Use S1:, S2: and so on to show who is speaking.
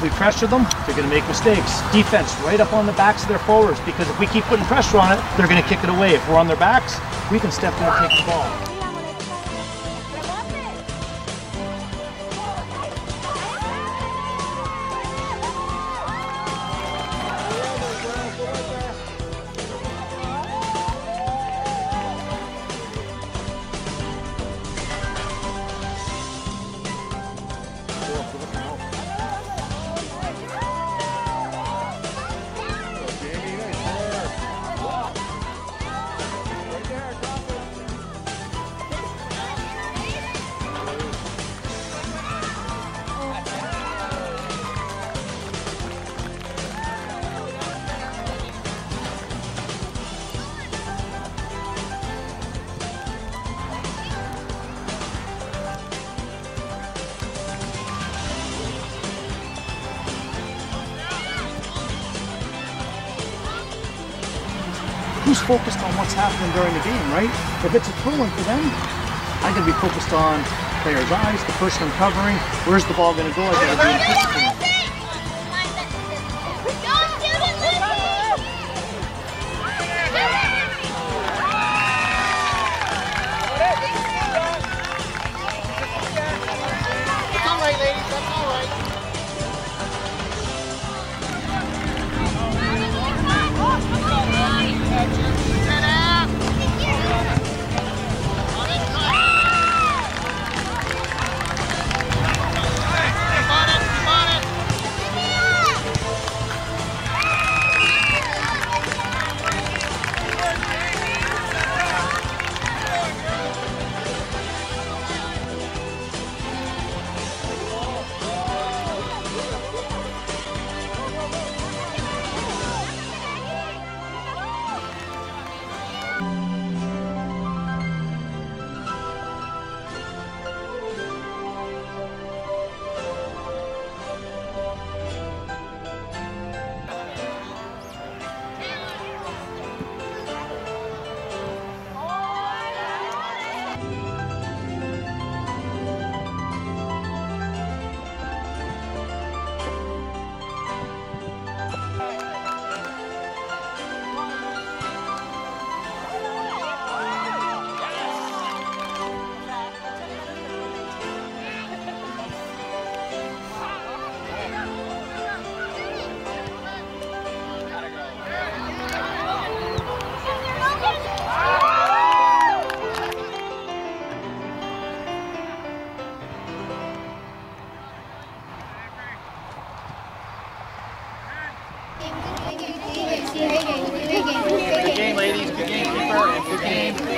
S1: we pressure them, they're going to make mistakes. Defense right up on the backs of their forwards, because if we keep putting pressure on it, they're going to kick it away. If we're on their backs, we can step in and take the ball. Who's focused on what's happening during the game, right? If it's a throw-in for them, I gotta be focused on player's eyes, the person I'm covering, where's the ball gonna go, I gotta be anticipating.
S2: That's all right, ladies, that's all right. Good game, ladies. Good game, keeper, and good game.